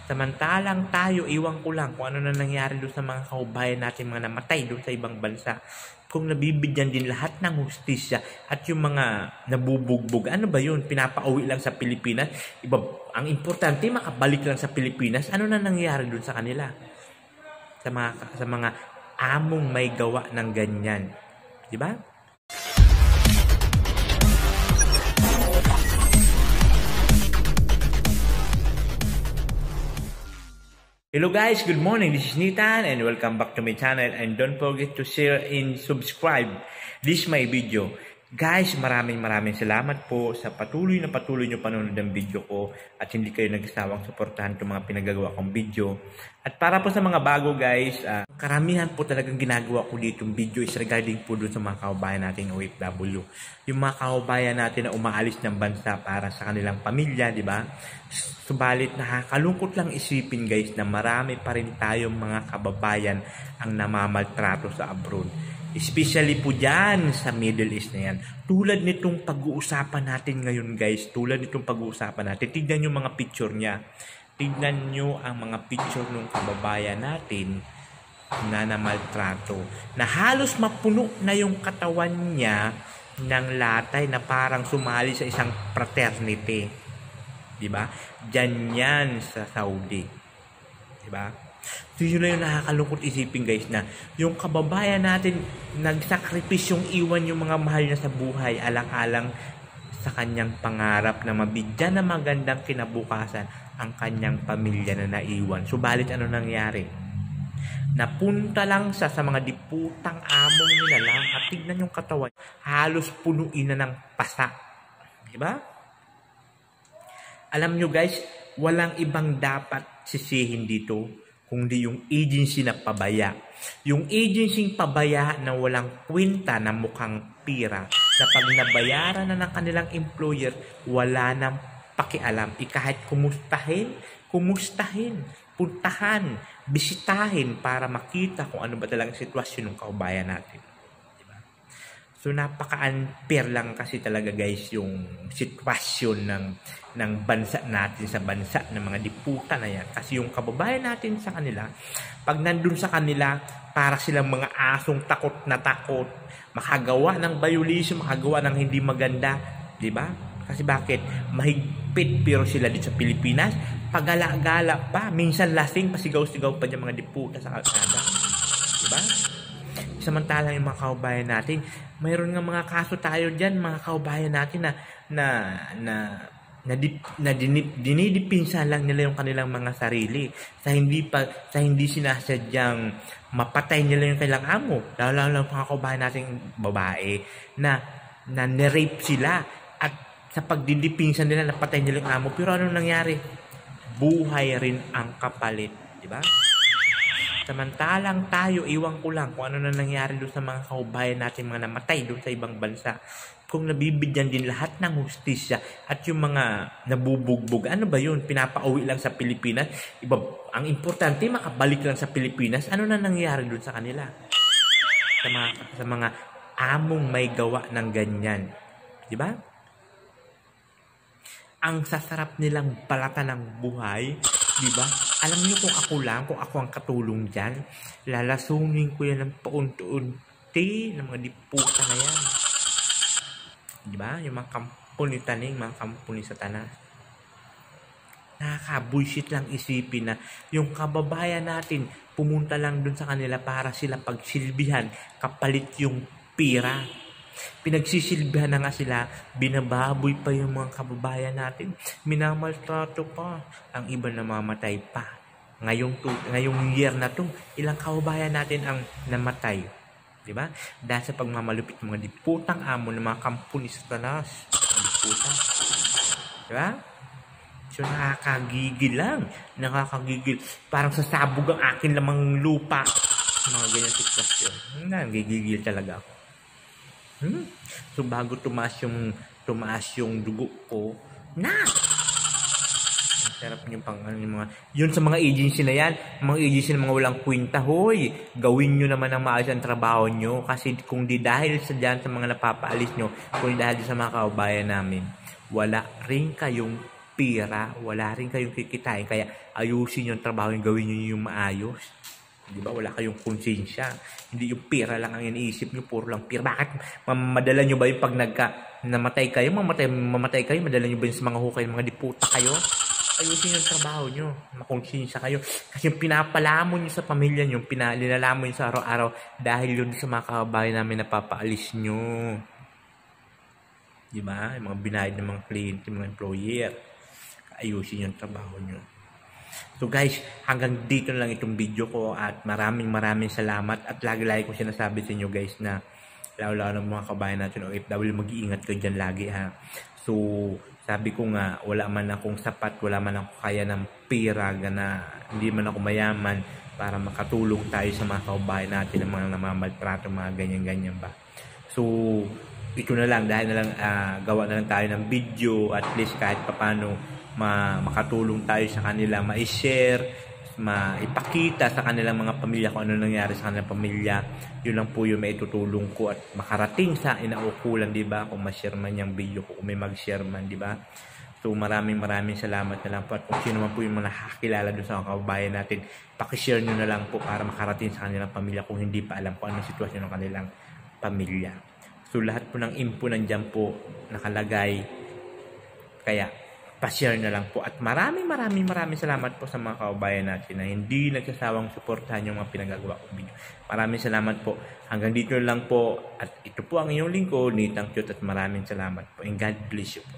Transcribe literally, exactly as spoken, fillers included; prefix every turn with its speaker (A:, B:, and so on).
A: Samantalang tayo, iwan ko lang kung ano na nangyari doon sa mga kaubayan natin, mga namatay doon sa ibang bansa. Kung nabibigyan din lahat ng hustisya at yung mga nabubugbog, ano ba yun? Pinapauwi lang sa Pilipinas? Iba, ang importante, makabalik lang sa Pilipinas. Ano na nangyari doon sa kanila? Sa mga, sa mga among may gawa ng ganyan. Di ba? Hello guys, good morning. This is Nitan and welcome back to my channel, and don't forget to share and subscribe this my video. Guys, maraming maraming salamat po sa patuloy na patuloy nyo panonood ng video ko at hindi kayo nagsawang suportahan itong mga pinagagawa kong video. At para po sa mga bago guys, uh, karamihan po talagang ginagawa ko dito yung video is regarding po doon sa mga kaubayan natin O F W. Yung mga kaubayan natin na umaalis ng bansa para sa kanilang pamilya, di ba? Subalit nakakalungkot lang isipin guys na marami pa rin tayong mga kababayan ang namamaltrato sa abroad. Especially po dyan sa Middle East na yan. Tulad nitong pag-uusapan natin ngayon guys, tulad nitong pag-uusapan natin, tignan nyo mga picture niya. Tignan nyo ang mga picture ng kababayan natin na namaltrato. Na halos mapuno na yung katawan niya ng latay na parang sumali sa isang fraternity. Diba? Diyan yan sa Saudi. Diba? So yun na yung nakakalungkot isipin guys, na yung kababayan natin nagsakripisyo yung iwan yung mga mahal niya sa buhay, alang-alang sa kanyang pangarap na mabigyan ng magandang kinabukasan ang kanyang pamilya na naiwan. Subalit ano nangyari? Napunta lang sa, sa mga diputang among nila lang at tignan yung katawan, halos punuin na ng pasa. Diba? Alam nyo guys, walang ibang dapat sisihin dito kundi yung agency na pabaya. Yung agency pabaya na walang kwenta na mukhang pira, na pag nabayaran na ng kanilang employer, wala nang pakialam. I kahit kumustahin, kumustahin, puntahan, bisitahin para makita kung ano ba talagang sitwasyon ng kaubayan natin. So napaka-unfair lang kasi talaga guys yung sitwasyon ng ng bansa natin sa bansa ng mga diputa na yan. Kasi yung kababayan natin sa kanila, pag nandun sa kanila, para silang mga asong takot na takot, makagawa ng violation, makagawa ng hindi maganda, di ba? Kasi bakit? Mahigpit pero sila dito sa Pilipinas, pagala-gala pa, minsan lasing, pasigaw-sigaw pa yung mga diputa sa kalsada. Di ba? Samantalang yung mga kaubayan natin, mayroon nga mga kaso tayo dyan, mga kaubayan natin na na na na, dip, na dinip, dinidipinsa lang nila yung kanilang mga sarili sa hindi pa sa hindi sinasadyang mapatay nila yung kailang amo. Lalo lang mga kaubayan nating babae na na nirape sila at sa pagdidipinsa nila napatay nila yung amo. Pero anong nangyari? Buhay rin ang kapalit, di ba? Samantalang tayo, iwan ko lang kung ano na nangyari doon sa mga kaubayan natin, mga namatay doon sa ibang bansa. Kung nabibigyan din lahat ng hustisya at yung mga nabubugbog, ano ba yun? Pinapauwi lang sa Pilipinas? Iba, ang importante, makabalik lang sa Pilipinas. Ano na nangyari doon sa kanila? Sa mga, sa mga among may gawa ng ganyan. Di ba? Ang sasarap nilang balata ng buhay, di ba? Alam niyo kung ako lang, kung ako ang katulong dyan, lalasungin ko yan ng paunti-unti ng mga diputa na yan. Di ba? Yung mga kampo ni Taning, mga kampo ni Satanas. Nakaka-bullshit lang isipin na yung kababayan natin pumunta lang dun sa kanila para sila pagsilbihan, kapalit yung pira. Pinagsisilbihan na nga sila, binababoy pa yung mga kababayan natin, minamaltrato pa, ang iba namamatay pa. Ngayong, to, ngayong year na to, ilang kababayan natin ang namatay, di ba? Dahil sa pagmamalupit ng mga diputang amo ng mga kampo ni Satanas, mga diputa, di ba? So nakakagigil lang, nakakagigil, parang sasabog ang akin lamang lupa, mga ganyan sitwasyon. Nagigigil talaga ako. Hmm? So bago tumaas yung tumaas yung dugo ko, na ang sarap niyo pang ano, yung mga yun sa mga agency na yan, mga agency na mga walang kwenta. Hoy, gawin niyo naman ang maayos ang trabaho niyo, kasi kung di dahil sa diyan sa mga napapaalis niyo, kung di dahil sa mga kaubayan namin, wala rin kayong pera, wala rin kayong kikitain. Kaya ayusin yung trabaho yung gawin nyo yung maayos. Di ba? Wala kayong konsensya. Hindi yung pera lang ang iniisip nyo, puro lang pera. Bakit madala nyo ba yung pag nagka namatay kayo, mamatay, mamatay kayo, madala nyo ba yung sa mga hukay, mga diputa kayo? Ayusin yung trabaho nyo, makonsensya kayo. Kasi yung pinapalamon nyo sa pamilya nyo, pinalilalamon nyo sa araw-araw dahil yun sa mga kababayan namin napapaalis nyo. Di ba? Yung mga binayad ng mga kliyente, mga employer. Ayusin yung trabaho nyo. So guys, hanggang dito na lang itong video ko at maraming maraming salamat at lagi-lagi ko sinasabi sa inyo guys na lalo-lalo ng mga kabayan natin o O F W, mag-iingat kayo dyan lagi ha. So, sabi ko nga, wala man akong sapat, wala man ako kaya ng pera, na hindi man ako mayaman para makatulong tayo sa mga kabayan natin ng mga namamaltrato, mga ganyan-ganyan ba. So, ito na lang, dahil na lang uh, gawa na lang tayo ng video, at least kahit papano ma makatulong tayo sa kanila, ma-share, maipakita sa kanilang mga pamilya kung ano nangyari sa kanilang pamilya. Yun lang po yung maitutulong ko at makarating sa inaukulan, di ba? Kung ma-share man yung video ko, kung may mag-share man, di ba? So maraming maraming salamat na lang po, at kung sino man po yung mga nakakilala doon sa mga kababayan natin, pakishare nyo na lang po para makarating sa kanilang pamilya kung hindi pa alam kung anong sitwasyon ng kanilang pamilya. So lahat po ng info nandyan po nakalagay, kaya pa-share na lang po. At maraming maraming maraming salamat po sa mga kababayan natin na hindi nagsasawang suportahan yung mga pinagagawa kong video. Maraming salamat po. Hanggang dito lang po. At ito po ang inyong lingkod, Nathan Cute, at maraming salamat po. And God bless you po.